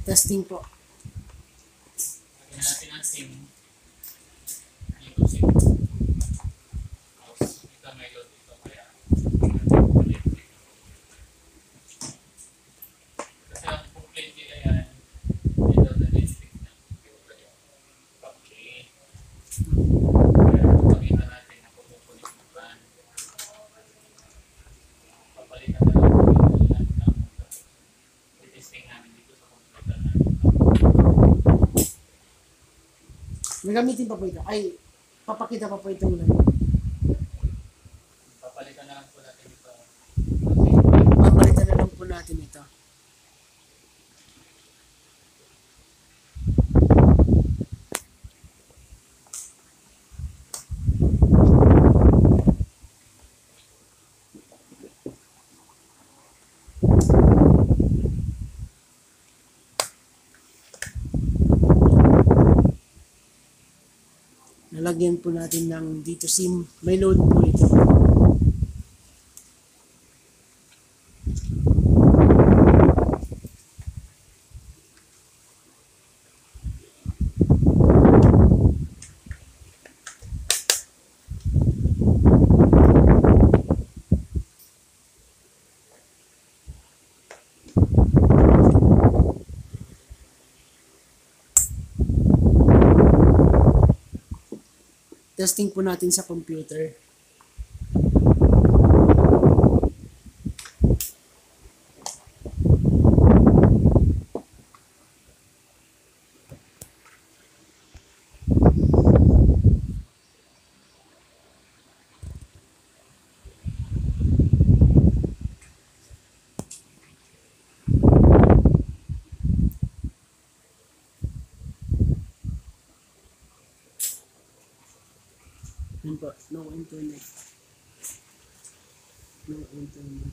Testing po. Lagyan natin ang SIM. Ito SIM. Tapos, ito may load ito. Kaya, kasi ang complaint nila yan, ito na district na. Okay. Kaya, pakita natin na pumupulit ng van. Papalitan na lang po yung lahat ng testing namin dito sa computer namin. Nagamitin pa po ito. Ay, papakita pa po itong lang. Papalitan na lang po natin ito. Papalitan na lang po natin ito. Nalagyan po natin ng dito SIM. May load po ito. Testing po natin sa computer. Yun po, no internet. No internet.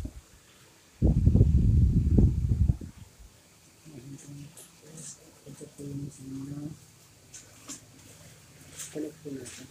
No internet. Ito po yung SIM na. Connect po natin.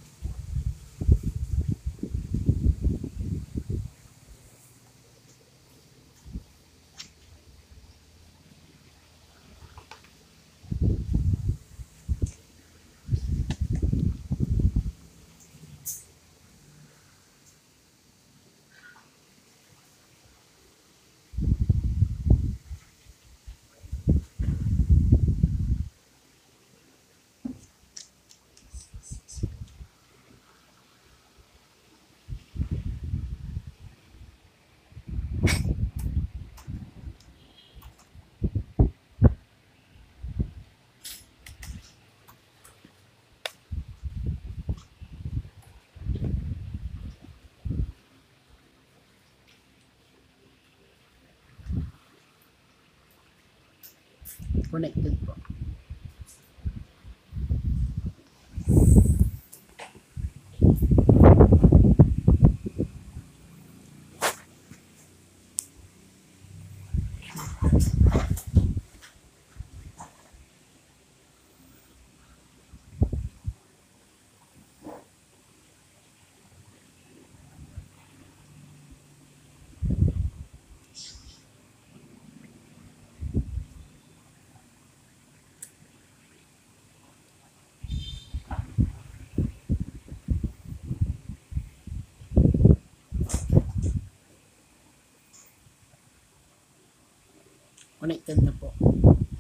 Connected po. Connected na po.